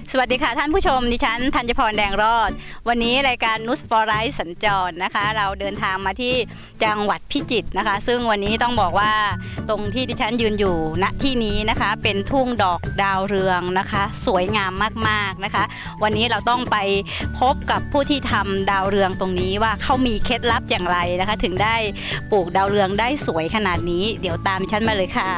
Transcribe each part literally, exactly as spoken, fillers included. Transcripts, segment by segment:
สวัสดีค่ะท่านผู้ชมดิฉันธัญพรแดงรอดวันนี้รายการนุชฟอร์ไรท์สัญจรนะคะเราเดินทางมาที่จังหวัดพิจิตรนะคะซึ่งวันนี้ต้องบอกว่าตรงที่ดิฉันยืนอยู่ณที่นี้นะคะเป็นทุ่งดอกดาวเรืองนะคะสวยงามมากๆนะคะวันนี้เราต้องไปพบกับผู้ที่ทำดาวเรืองตรงนี้ว่าเขามีเคล็ดลับอย่างไรนะคะถึงได้ปลูกดาวเรืองได้สวยขนาดนี้เดี๋ยวตามดิฉันมาเลยค่ะ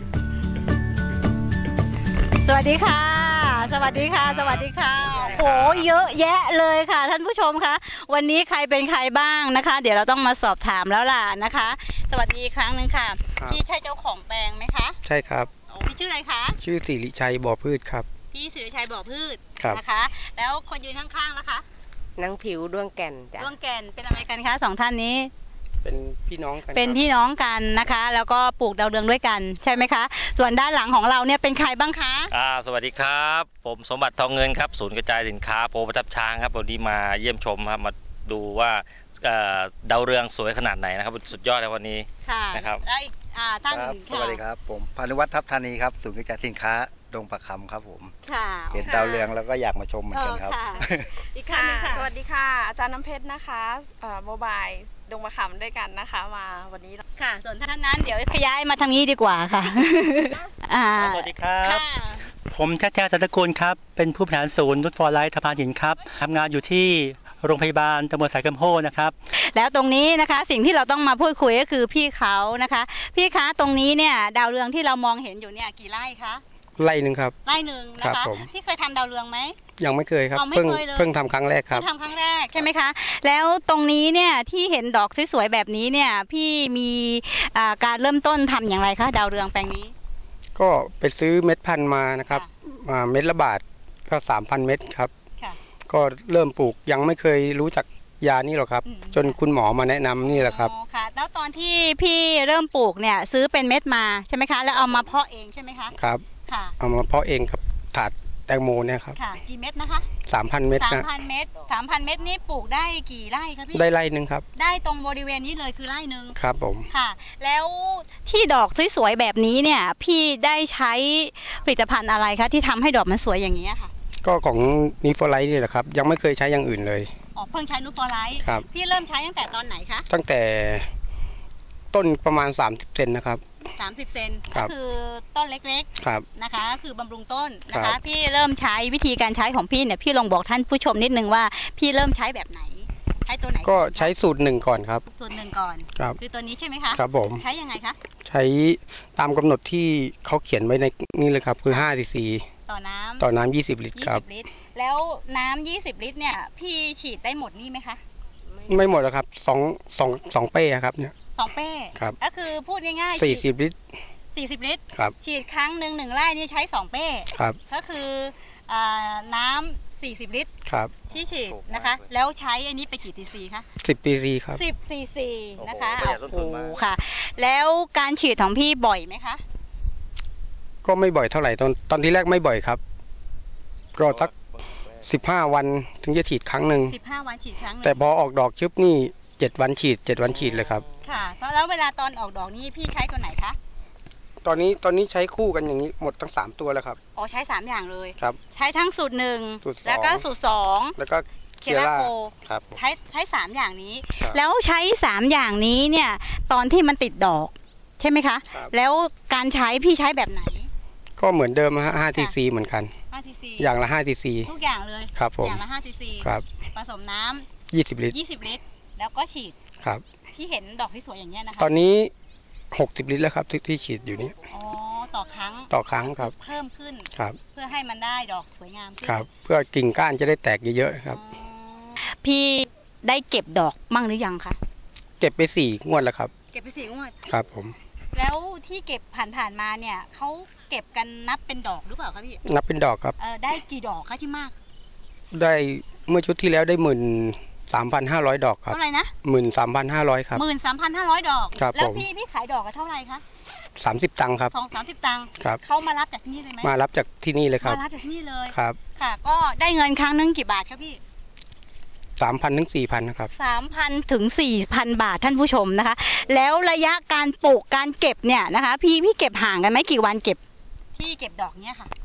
สวัสดีค่ะสวัสดีค่ะสวัสดีค่ะโหเยอะแยะเลยค่ะท่านผู้ชมคะวันนี้ใครเป็นใครบ้างนะคะเดี๋ยวเราต้องมาสอบถามแล้วล่ะนะคะสวัสดีครั้งหนึ่งค่ะพี่ใช่เจ้าของแปลงไหมคะใช่ครับโอ้พี่ชื่ออะไรคะชื่อสิริชัยบ่อพืชครับพี่สิริชัยบ่อพืชนะคะแล้วคนยืนข้างๆนะคะนางผิวดวงแก่นจ้ะดวงแก่นเป็นอะไรกันคะสองท่านนี้เป็นพี่น้องกันเป็นพี่น้องกันนะคะแล้วก็ปลูกดาวเรืองด้วยกันใช่ไหมคะส่วนด้านหลังของเราเนี่ยเป็นใครบ้างคะอ่าสวัสดีครับผมสมบัติทองเงินครับศูนย์กระจายสินค้าโพประทับช้างครับวันนี้มาเยี่ยมชมครับมาดูว่าดาวเรืองสวยขนาดไหนนะครับสุดยอดในวันนี้นะครับแล้วอีกท่านสวัสดีครับผมพานุวัฒน์ทัพธานีครับศูนย์กระจายสินค้าดงประคำครับผมเห็นดาวเรืองแล้วก็อยากมาชมเหมือนกันครับอีกท่านนึงค่ะสวัสดีค่ะอาจารย์น้ำเพชรนะคะโมบายดงประคำด้วยกันนะคะมาวันนี้ค่ะส่วนท่านนั้นเดี๋ยวขยายมาทางนี้ดีกว่าค่ะสวัสดีครับผมชัชชาสัตกุลครับเป็นผู้บริหารศูนย์นุชฟอร์ไลท์ทพานหินครับทำงานอยู่ที่โรงพยาบาลตำบลสายกำโพนะครับแล้วตรงนี้นะคะสิ่งที่เราต้องมาพูดคุยก็คือพี่เขานะคะพี่คะตรงนี้เนี่ยดาวเรืองที่เรามองเห็นอยู่เนี่ยกี่ไร่คะไร่หนึ่งครับไร่หนึ่งนะคะพี่เคยทำดาวเรืองไหมยังไม่เคยครับเพิ่งเพิ่งทำครั้งแรกครับทำครั้งแรกใช่ไหมคะแล้วตรงนี้เนี่ยที่เห็นดอกสวยๆแบบนี้เนี่ยพี่มีการเริ่มต้นทำอย่างไรคะดาวเรืองแปลงนี้ก็ไปซื้อเม็ดพันธุ์มานะครับเม็ดละบาทก็สามพันเม็ดครับก็เริ่มปลูกยังไม่เคยรู้จักยานี่หรอกครับจนคุณหมอมาแนะนำนี่แหละครับค่ะแล้วตอนที่พี่เริ่มปลูกเนี่ยซื้อเป็นเม็ดมาใช่ไหมคะแล้วเอามาเพาะเองใช่ไหมคะครับค่ะเอามาเพาะเองกับถาดแตงโมเนี่ยครับค่ะกี่เม็ดนะคะสามพันเม็ดสามพันเม็ดสามพันเม็ดนี่ปลูกได้กี่ไร่คะพี่ได้ไร่หนึ่งครับได้ตรงบริเวณนี้เลยคือไร่หนึ่งครับผมค่ะแล้วที่ดอกสวยๆแบบนี้เนี่ยพี่ได้ใช้ผลิตภัณฑ์อะไรคะที่ทำให้ดอกมันสวยอย่างนี้ค่ะก็ของนิฟอร์ไลท์นี่แหละครับยังไม่เคยใช้อย่างอื่นเลยอ๋อเพิ่งใช้นูฟอร์ไลท์ครับพี่เริ่มใช้ตั้งแต่ตอนไหนคะตั้งแต่ต้นประมาณสามสิบเซนนะครับสามสิบเซนก็คือต้นเล็กๆนะคะก็คือบำรุงต้นนะคะพี่เริ่มใช้วิธีการใช้ของพี่เนี่ยพี่ลองบอกท่านผู้ชมนิดนึงว่าพี่เริ่มใช้แบบไหนใช้ตัวไหนก็ใช้สูตรหนึ่งก่อนครับสูตรหนึ่งก่อนครับคือตัวนี้ใช่ไหมคะครับผมใช้ยังไงคะใช้ตามกำหนดที่เขาเขียนไว้ในนี่เลยครับคือห้าซีซีต่อน้ำต่อน้ำยี่สิบลิตรครับแล้วน้ำยี่สิบลิตรเนี่ยพี่ฉีดได้หมดนี่ไหมคะไม่หมดแล้วครับสองสองสองเป้ครับเนี่ยสองเป้ครับก็คือพูดง่ายๆสี่สิบลิตรสี่สิบลิตรครับฉีดครั้งหนึ่งหนึ่งไร่นี่ใช้สองเป้ครับก็คือน้ำสี่สิบลิตรครับที่ฉีดนะคะแล้วใช้อันนี้ไปกี่ซีซีคะสิบซีซีครับสิบซีซีนะคะโอ้โหค่ะแล้วการฉีดของพี่บ่อยไหมคะก็ไม่บ่อยเท่าไหร่ตอนตอนที่แรกไม่บ่อยครับก็สักสิบห้าวันถึงจะฉีดครั้งหนึ่งสิบห้าวันฉีดครั้งนึงแต่พอออกดอกชึบนี่เจ็ดวันฉีดเจ็ดวันฉีดเลยครับค่ะแล้วเวลาตอนออกดอกนี่พี่ใช้ตัวไหนคะตอนนี้ตอนนี้ใช้คู่กันอย่างนี้หมดทั้งสามตัวแล้วครับอ๋อใช้สามอย่างเลยครับใช้ทั้งสูตรหนึ่งแล้วก็สูตรสองแล้วก็เคลาโกครับใช้ใช้สามอย่างนี้แล้วใช้สามอย่างนี้เนี่ยตอนที่มันติดดอกใช่ไหมคะแล้วการใช้พี่ใช้แบบไหนก็เหมือนเดิมฮะห้าทีซีเหมือนกันห้าทีซีอย่างละห้าทีซีทุกอย่างเลยครับผมอย่างละห้าทีซีครับผสมน้ำยี่สิบลิตรยี่สิบลิตรแล้วก็ฉีดครับที่เห็นดอกที่สวยอย่างเงี้ยนะคะตอนนี้หกสิบลิตรแล้วครับที่ที่ฉีดอยู่นี้อ๋อต่อครั้งต่อครั้งครับเพิ่มขึ้นครับเพื่อให้มันได้ดอกสวยงามขึ้นครับเพื่อกิ่งก้านจะได้แตกเยอะๆครับพี่ได้เก็บดอกมั่งหรือยังคะเก็บไปสี่งวดแล้วครับเก็บไปสี่งวดครับผมแล้วที่เก็บผ่านๆมาเนี่ยเขาเก็บกันนับเป็นดอกหรือเปล่าคะพี่นับเป็นดอกครับเออได้กี่ดอกคะที่มากได้เมื่อชุดที่แล้วได้หมื่นสามพันห้าร้อยดอกครับเท่าไหร่นะหมื่นสามพันห้าร้อยครับหมื่นสามพันห้าร้อยดอกครับแล้วพี่พี่ขายดอกกันเท่าไหร่คะสามสิบตังค์ครับสองสามสิบตังค์ครับเขามารับจากที่นี่เลยไหมมารับจากที่นี่เลยครับมารับจากที่นี่เลยครับค่ะก็ได้เงินครั้งนึงกี่บาทครับพี่สามพันถึงสี่พันนะครับสามพันถึงสี่พันบาทท่านผู้ชมนะคะแล้วระยะการปลูกการเก็บเนี่ยนะคะพี่พี่เก็บห่างกันไหมกี่วันเก็บที่เก็บดอกเนี้ยค่ะ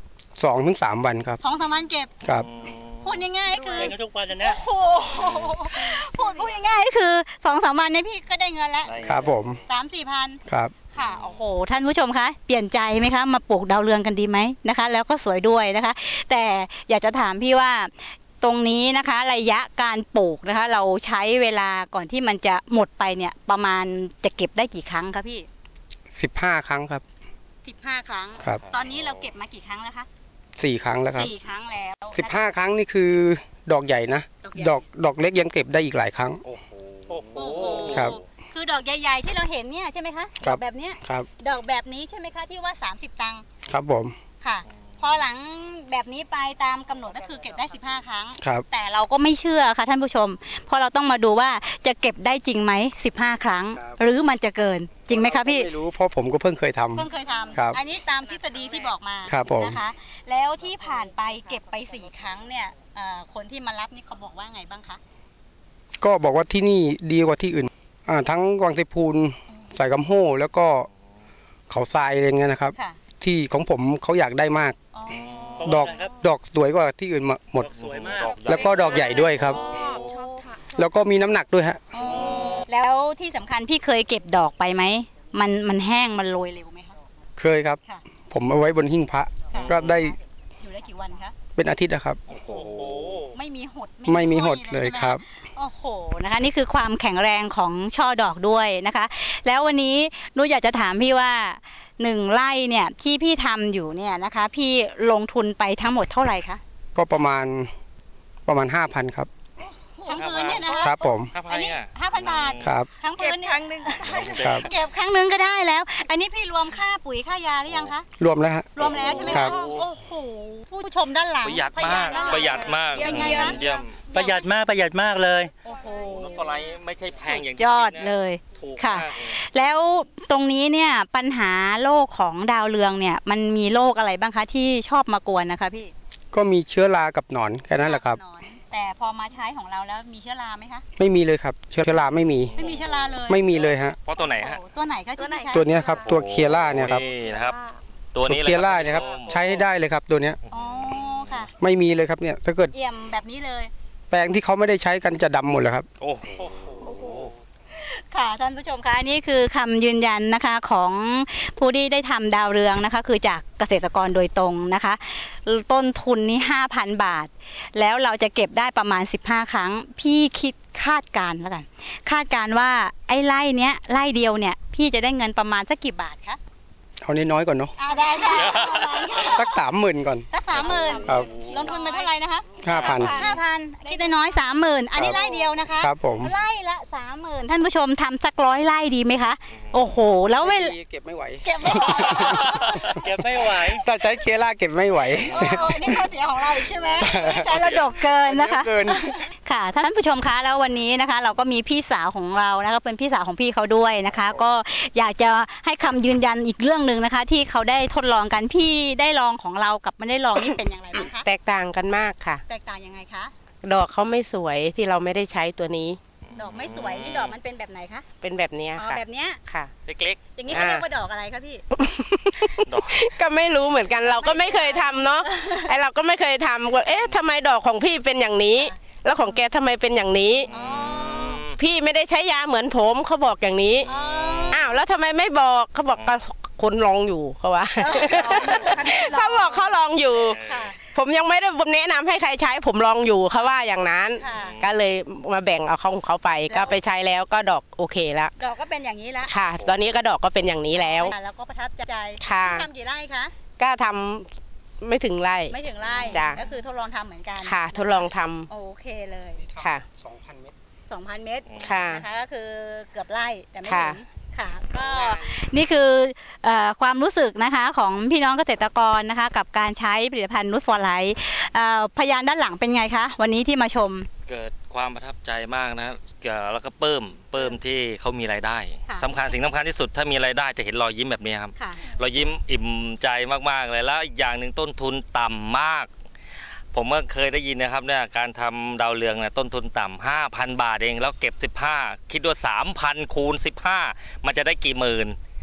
สองถึงสามวันครับสองสามวันเก็บครับพูดง่ายๆคือเล่นกันทุกวันนะเนี่ยโอ้โหพูดพูดง่ายๆคือสองสามวันเนี่ยพี่ก็ได้เงินแล้วครับผมสามสี่พันครับค่ะโอ้โหท่านผู้ชมคะเปลี่ยนใจไหมคะมาปลูกดาวเรืองกันดีไหมนะคะ แล้วก็สวยด้วยนะคะ แต่อยากจะถามพี่ว่าตรงนี้นะคะระยะการปลูกนะคะ เราใช้เวลาก่อนที่มันจะหมดไปเนี่ยประมาณจะเก็บได้กี่ครั้งคะพี่สิบห้าครั้งครับสิบห้าครั้งครับตอนนี้เราเก็บมากี่ครั้งแล้วคะสี่ครั้งแล้วครับสี่ครั้งแล้วสิบห้าครั้งนี่คือดอกใหญ่นะ ดอกดอกเล็กยังเก็บได้อีกหลายครั้งโอ้โหโอ้โหครับคือดอกใหญ่ๆที่เราเห็นเนี่ยใช่ไหมคะครัดอบ กแบบเนี้ยครับดอกแบบนี้ใช่ไหมคะที่ว่าสามสิบตังค์ครับผมค่ะ พอหลังแบบนี้ไปตามกำหนดก็คือเก็บได้สิบห้าครั้งครับแต่เราก็ไม่เชื่อค่ะท่านผู้ชม เพราะเราต้องมาดูว่าจะเก็บได้จริงไหมสิบห้าครั้ง หรือมันจะเกินจริงไหมคะพี่ไม่รู้เพราะผมก็เพิ่งเคยทำเพิ่งเคยทครับำอันนี้ตามทฤษฎีที่บอกมาครับผมนะคะ แล้วที่ผ่านไปเก็บไปสี่ครั้งเนี่ยเอ่อคนที่มารับนี่เขาบอกว่าไงบ้างคะก็บอกว่าที่นี่ดีกว่าที่อื่นอ่าทั้งวังไทพูนสายกำโห่แล้วก็เขาทรายอะไรเงี้ยนะครับค่ะที่ของผมเขาอยากได้มากอ๋อดอกดอกสวยกว่าที่อื่นมาหมดสวยมากแล้วก็ดอกใหญ่ด้วยครับชอบชอบทานแล้วก็มีน้ำหนักด้วยฮะแล้วที่สำคัญพี่เคยเก็บดอกไปไหมมันมันแห้งมันโรยเร็วไหมคะเคยครับค่ะผมเอาไว้บนหิ้งพระค่ะก็ได้อยู่ได้กี่วันคะเป็นอาทิตย์นะครับโอ้โหไม่มีหดไม่มีหดห้อเลยใช่ไหมะครับโอ้โหนะคะนี่คือความแข็งแรงของช่อดอกด้วยนะคะ แล้ววันนี้หนูอยากจะถามพี่ว่าหนึ่งไร่เนี่ยที่พี่ทำอยู่เนี่ยนะคะ พี่ลงทุนไปทั้งหมดเท่าไหร่คะก็ประมาณประมาณห้าพันครับทั้งพื้นเนี่ยนะคะครับผมห้าพัอันนนี้เนี่ยห้าพันบาทครับทั้งเก็พื้บนเนี่คยรั้งหนึ่งได้เลยครับเก็บครั้งหนึงก็ได้แล้ว อันนี้พี่รวมค่าปุ๋ยค่ายาหรือยังคะรวมแล้วฮะรวมแล้วใช่ไหมครัคะบโอ้โหผู้ชมด้านหลังประหยัดพยมากนด้นหลังประหยัดมากยังไงคะเยี่ยมประหยัดมากประหยัดมากเลยโอ้โหรถไฟไม่ใช่แพงอย่างยอดเลยถูกค่ะมากเลยแล้วตรงนี้เนี่ยปัญหาโรคของดาวเรืองเนี่ยมันมีโรคอะไรบ้างคะที่ชอบมากวนนะคะพี่ก็มีเชื้อรากับหนอนแค่นั้นแหละครับหนอนแต่พอมาใช้ของเราแล้วมีเชื้อราไหมคะไม่มีเลยครับ เชื้อราไม่มีไม่มีเชื้อราเลยไม่มีเลยฮะเพราะตัวไหนฮะโอ้โหตัวไหนคะที่พี่ใช้ตัวเนี้ยครับ ตัวเคียร่าเนี่ยครับนี่นะครับ ตัวตัวนี้ลเคียร่าณเนี่ยครับผู้ชมใช้ได้เลยครับตัวเนี้ยอ๋อค่ะไม่มีเลยครับเนี่ยถ้าเกิดเอี่ยมแบบนี้เลยแปลงที่เขาไม่ได้ใช้กันจะดำหมดเลยครับโอ้โหค่ะท่านผู้ชมคะนี่คือคำยืนยันนะคะของผู้ที่ได้ทำดาวเรืองนะคะ คือจากเกษตรกรโดยตรงนะคะ ต้นทุนนี้ ห้าพัน บาท แล้วเราจะเก็บได้ประมาณสิบห้าครั้ง พี่คิดคาดการณ์แล้วกัน คาดการณ์ว่าไอ้ไร่เนี้ยไร่เดียวเนี่ยพี่จะได้เงินประมาณสักกี่บาทคะเอาน้อยๆก่อนเนาะอ่าได้ค่ะประมาณสักสามหมื่นก่อนสักสามหมื่นครับลงทุนไปเท่าไหร่นะคะห้าพันห้าพันคิดน้อยๆสามหมื่นอันนี้ไร่เดียวนะคะครับผมไร่ละสามหมื่นท่านผู้ชมทำสักร้อยไร่ดีไหมคะ โอ้โห แล้วเวลาเก็บไม่ไหวเก็บไม่ไหวเก็บไม่ไหวถ้าใช้เคียร่าเก็บไม่ไหวโอ้โหนี่ข้อเสียของเราอีกใช่ไหมใช้ระดกเกินนะคะเกินค่ะท่านผู้ชมคะแล้ววันนี้นะคะ เราก็มีพี่สาวของเรานะคะเป็นพี่สาวของพี่เขาด้วยนะคะ ก็อยากจะให้คำยืนยันอีกเรื่องหนึ่งนะคะ ที่เขาได้ทดลองกันพี่ได้ลองของเรากับไม่ได้ลองนี่เป็นอย่างไรบ้างคะแตกต่างกันมากค่ะแตกต่างยังไงคะดอกเขาไม่สวยที่เราไม่ได้ใช้ตัวนี้ดอกไม่สวยนี่ดอกมันเป็นแบบไหนคะเป็นแบบเนี้ยอ๋อค่ะแบบเนี้ยค่ะเล็กอย่างนี้เขาเรียกว่าดอกอะไรคะพี่ๆ ดอกก็ไม่รู้เหมือนกันเราก็ไม่เคยทำเนาะไอเราก็ไม่เคยทำว่าเอ๊ะทำไมดอกของพี่เป็นอย่างนี้ แล้วของแกทำไมเป็นอย่างนี้อ๋อพี่ไม่ได้ใช้ยาเหมือนผมเขาบอกอย่างนี้อ๋ออ้าวแล้วทำไมไม่บอกเขาบอกก็คนลองอยู่เขาว่า เขาบอกเขาลองอยู่ค่ะผมยังไม่ได้แนะนำให้ใครใช้ผมลองอยู่เขาว่าอย่างนั้นค่ะก็เลยมาแบ่งเอาของเขาไปก็ไปใช้แล้วก็ดอกโอเคแล้วดอกก็เป็นอย่างนี้ละค่ะ ตอนนี้ก็ดอกก็เป็นอย่างนี้แล้วค่ะแล้วก็ประทับใจค่ะทำกี่ไร่คะก็ทำไม่ถึงไร่ไม่ถึงไร่จ้ะก็คือทดลองทำเหมือนกันค่ะ ทดลองทำโอเคเลยค่ะสองพันเมตรสองพัน เมตรค่ะนะคะก็คือเกือบไร่แต่ไม่ค่ะถึงค่ะก็นี่คือเอ่อความรู้สึกนะคะของพี่น้องเกษตรกรนะคะกับการใช้ผลิตภัณฑ์นูตฟอร์ไลท์พยานด้านหลังเป็นไงคะวันนี้ที่มาชมเกิดความประทับใจมากนะเอ่อแล้วก็เพิ่มเพิ่มที่เขามีรายได้ค่ะสำคัญสิ่งสำคัญที่สุดถ้ามีรายได้จะเห็นรอยยิ้มแบบนี้ครับค่ะรอยยิ้มอิ่มใจมากๆเลยแล้วอีกอย่างหนึ่งต้นทุนต่ำมาก ผมก็เคยได้ยินนะครับเนี่ยการทำดาวเรืองเนี่ยต้นทุนต่ำห้าพันบาทเองแล้วเก็บสิบห้าคิดว่าสามพันคูณสิบห้ามันจะได้กี่หมื่น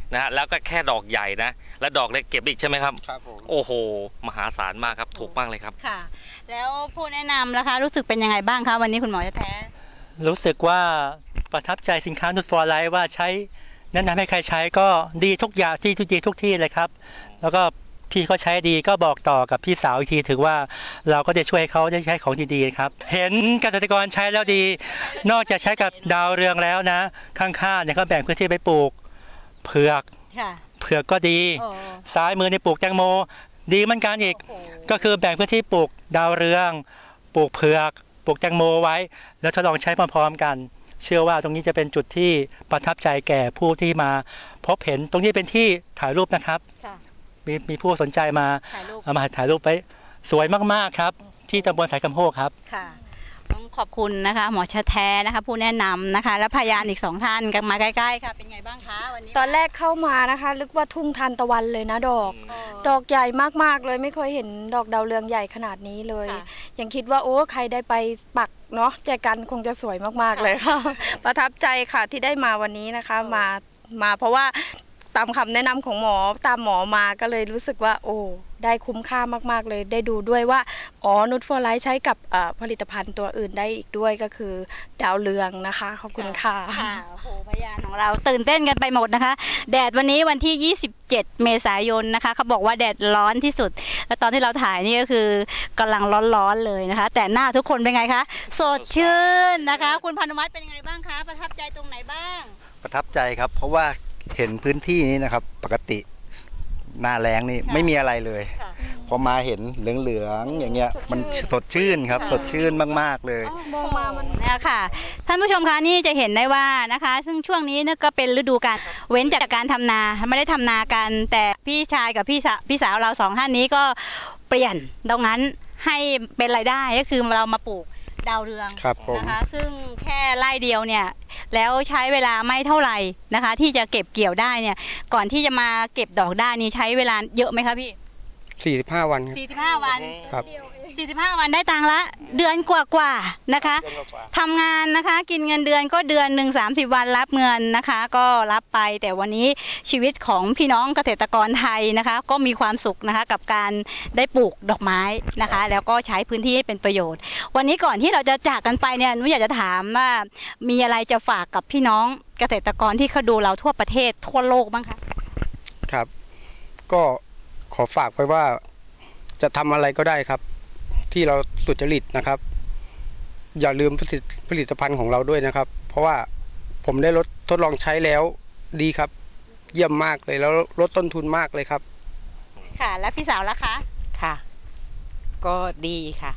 นะฮะแล้วก็แค่ดอกใหญ่นะและดอกเล็กเก็บอีกใช่ไหมครับครับผมโอ้โหมหาศาลมากครับถูกมากเลยครับค่ะ แล้วผู้แนะนำนะคะรู้สึกเป็นยังไงบ้างคะวันนี้คุณหมอจะแท้รู้สึกว่าประทับใจสินค้านุชฟอร์ไลท์ว่าใช้แนะนำให้ใครใช้ก็ดีทุกอย่างที่ทุกทีทุกที่เลยครับแล้วก็พี่เขาใช้ดีก็บอกต่อกับพี่สาวอีกทีถือว่าเราก็จะช่วยเขาได้ใช้ของดีๆครับเห็นเกษตรกรใช้แล้วดีนอกจากใช้กับดาวเรืองแล้วนะข้างๆเนี่ยเขาแบ่งพื้นที่ไปปลูกเผือกค่ะเผือกก็ดีโอ้ซ้ายมือในปลูกแตงโมดีเหมือนกันอีกก็คือแบ่งพื้นที่ปลูกดาวเรืองปลูกเผือกปลูกแตงโมไว้แล้วทดลองใช้พร้อมๆกันเชื่อว่าตรงนี้จะเป็นจุดที่ประทับใจแก่ผู้ที่มาพบเห็นตรงนี้เป็นที่ถ่ายรูปนะครับค่ะมีมีผู้สนใจมาถ่ายรูปเอามาถ่ายรูปไปสวยมากๆครับที่ตำบลสายคำโฮกครับค่ะต้องขอบคุณนะคะหมอชะแท้นะคะผู้แนะนำนะคะและพยานอีกสองท่านกันมาใกล้ๆค่ะเป็นไงบ้างคะวันนี้ตอนแรกเข้ามานะคะนึกว่าทุ่งทานตะวันเลยนะดอกอ๋อดอกใหญ่มากๆเลยไม่เคยเห็นดอกดาวเรืองใหญ่ขนาดนี้เลยค่ะยังคิดว่าโอ้ใครได้ไปปักเนาะแจกันคงจะสวยมากๆเลยค่ะ ประทับใจค่ะที่ได้มาวันนี้นะคะมามาเพราะว่าตามคำแนะนำของหมอตามหมอมาก็เลยรู้สึกว่าโอ้ได้คุ้มค่ามากๆเลยได้ดูด้วยว่าอ๋อนูตฟอร์ไลท์ใช้กับเอ่อผลิตภัณฑ์ตัวอื่นได้อีกด้วยก็คือดาวเรืองนะคะขอบคุณค่ะค่ะโอ้โหพยานของเราตื่นเต้นกันไปหมดนะคะ แดดวันนี้วันที่ยี่สิบเจ็ดเมษายนนะคะเขาบอกว่าแดดร้อนที่สุด แล้วตอนที่เราถ่ายนี่ก็คือกำลังร้อนๆเลยนะคะ แต่หน้าทุกคนเป็นไงคะสดชื่นนะคะ คุณพานุวัฒน์เป็นยังไงบ้างคะประทับใจตรงไหนบ้างประทับใจครับเพราะว่าเห็นพื้นที่นี้นะครับปกติหน้าแล้งนี่ไม่มีอะไรเลยค่ะพอมาเห็นเหลืองๆอย่างเงี้ยสดชื่นมันสดชื่นครับสดชื่นมากๆเลยมองมามันเนี่ยค่ะท่านผู้ชมคะนี่จะเห็นได้ว่านะคะ ซึ่งช่วงนี้เนี่ยก็เป็นฤดูการเว้นจากการทำนาไม่ได้ทำนากัน แต่พี่ชายกับพี่สาวพี่สาวเราสองท่านนี้ก็เปลี่ยนดังนั้นให้เป็นรายได้ก็คือเรามาปลูกดาวเรืองครับผมนะคะ ซึ่งแค่ไร่เดียวเนี่ยแล้วใช้เวลาไม่เท่าไหร่นะคะ ที่จะเก็บเกี่ยวได้เนี่ยก่อนที่จะมาเก็บดอกได้นี่ใช้เวลาเยอะไหมคะพี่สี่สิบห้าวันครับสี่สิบห้าวันครับสี่สิบห้าวันได้ตังค์ละเดือนกว่าๆนะคะทำงานนะคะกินเงินเดือนก็เดือนหนึ่งสามสิบวันรับเงินนะคะ ก็รับไปแต่วันนี้ชีวิตของพี่น้องเกษตรกรไทยนะคะ ก็มีความสุขนะคะกับการได้ปลูกดอกไม้นะคะ แล้วก็ใช้พื้นที่ให้เป็นประโยชน์ วันนี้ก่อนที่เราจะจากกันไปเนี่ยหนูอยากจะถามว่ามีอะไรจะฝากกับพี่น้องเกษตรกรที่เขาดูเราทั่วประเทศทั่วโลกบ้างคะครับ ก็ขอฝากไว้ว่าจะทำอะไรก็ได้ครับ ที่เราสุจริตนะครับ อย่าลืมผลิตผลิตภัณฑ์ของเราด้วยนะครับ เพราะว่าผมได้ลดทดลองใช้แล้วดีครับ เยี่ยมมากเลยแล้วลดต้นทุนมากเลยครับค่ะแล้วพี่สาวล่ะคะค่ะ ก็ดีค่ะ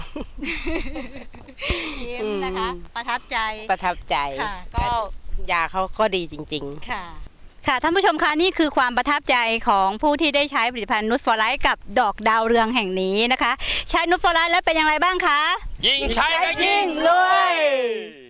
ยิ้มนะคะ ประทับใจประทับใจค่ะก็ยาเขาก็ดีจริงๆค่ะ ค่ะท่านผู้ชมคะนี่คือความประทับใจของผู้ที่ได้ใช้ผลิตภัณฑ์นูตฟอร์ไลท์กับดอกดาวเรืองแห่งนี้นะคะ ใช้นูตฟอร์ไลท์แล้วเป็นอย่างไรบ้างคะยิ่งใช้ก็ยิ่งรวย